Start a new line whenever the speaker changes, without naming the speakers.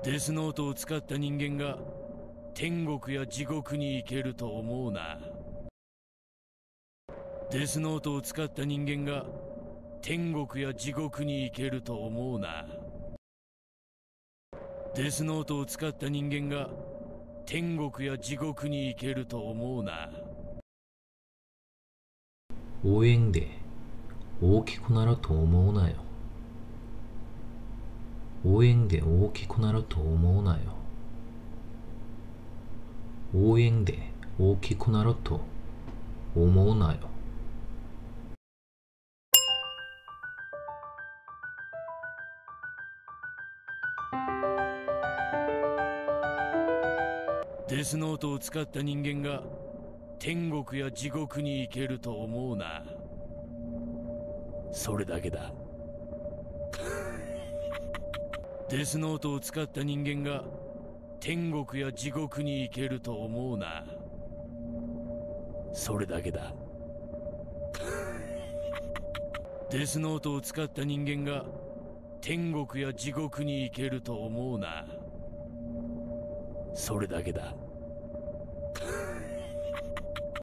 デスノートを使った人間が天国や地獄に行けると思うな。デスノートを使った人間が天国や地獄に行けると思うな。デスノートを使った人間が天国や地獄に行けると思うな。
応援で大きくなると思うなよ。応援で大きくなると思うなよ。応援で大きくなると思うなよ。
デスノートを使った人間が天国や地獄に行けると思うな。それだけだ。デスノートを使った人間が天国や地獄に行けると思うな。それだけだ。デスノートを使った人間が天国や地獄に行けると思うな。それだけだ。